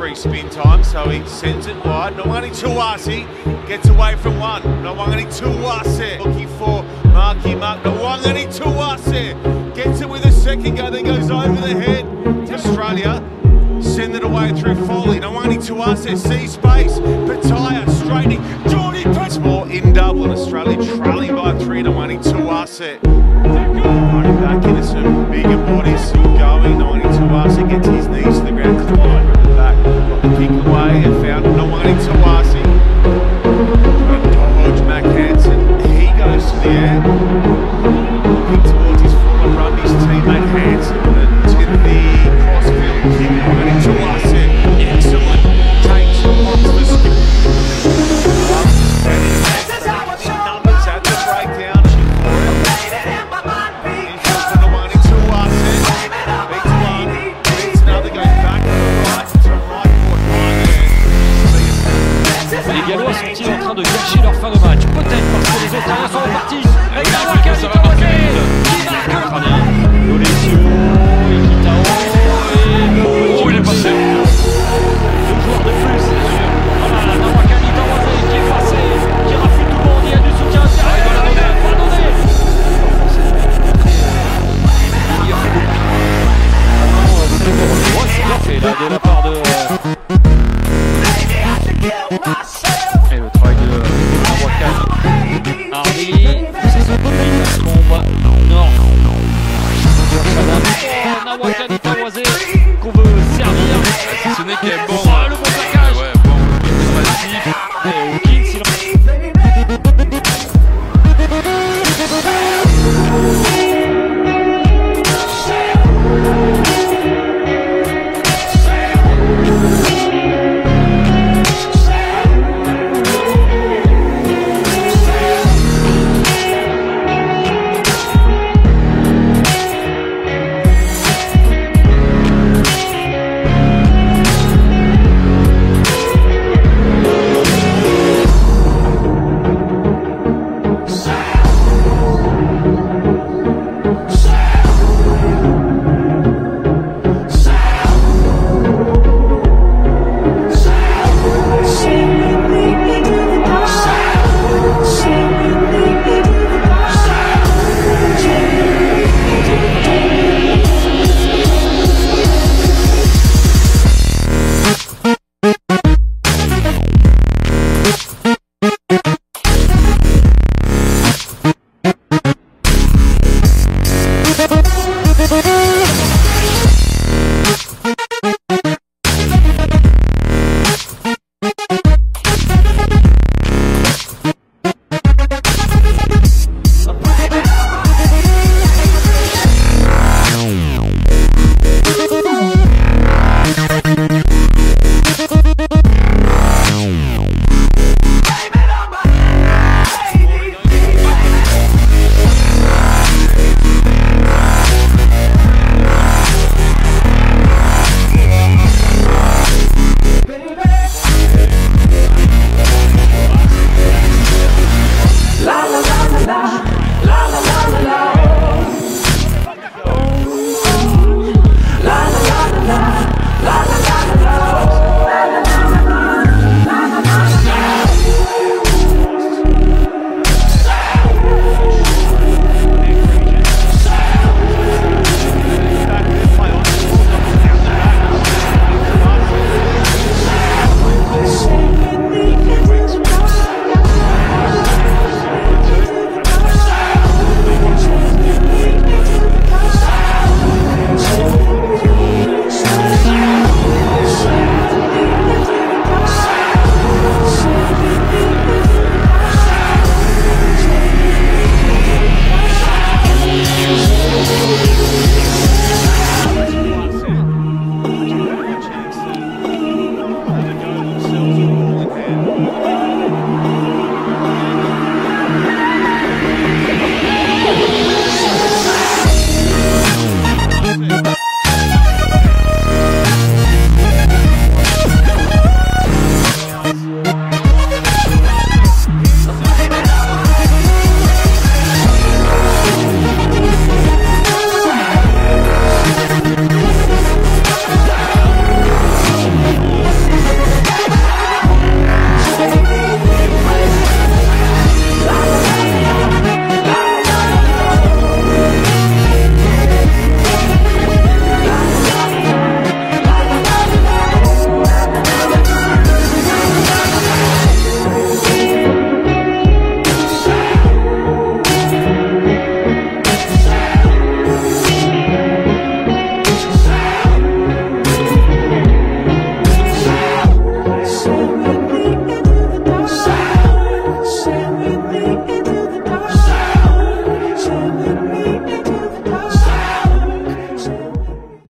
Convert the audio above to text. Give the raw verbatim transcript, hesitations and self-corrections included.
three spin time, so he sends it wide. Nawaqanitawase gets away from one. Nawaqanitawase looking for Marky Mark. Nawaqanitawase gets it with a second go, then goes over the head. Australia send it away through Foley. Nawaqanitawase sees space. Pataya straightening. Geordie puts more in double, and Australia trailing by three. Nawaqanitawase running back into some bigger bodies going. Nawaqanitawase gets his knees to the ground. Clyde at the back, got the kick away and found Nawaqanitawase. Trying to dodge Mac Hansen. He goes to the air, looking towards his former Brumbies teammate Hansen, and to the crossfield kick. Nawaqanitawase, excellent, takes off the skip. Numbers at the breakdown. Les Gallois sont-ils en train de gâcher leur fin de match? Peut-être parce que les Australiens sont repartis. Et Nawaqanitawase qui marque. Lorenzo, Kitao et... Oh, il est passé. Deux joueurs de plus, c'est sûr. Voilà, Nawaqanitawase qui est passé, qui rafle tout le monde. Il y a du soutien. Il va la donner, il va la donner. C'est bien fait là de la part de... Et le travail de Nawaqan. Hardy, c'est son copain qui tombe. Nord. Nawaqanitawase qu'on veut servir. Si ce n'est qu'elle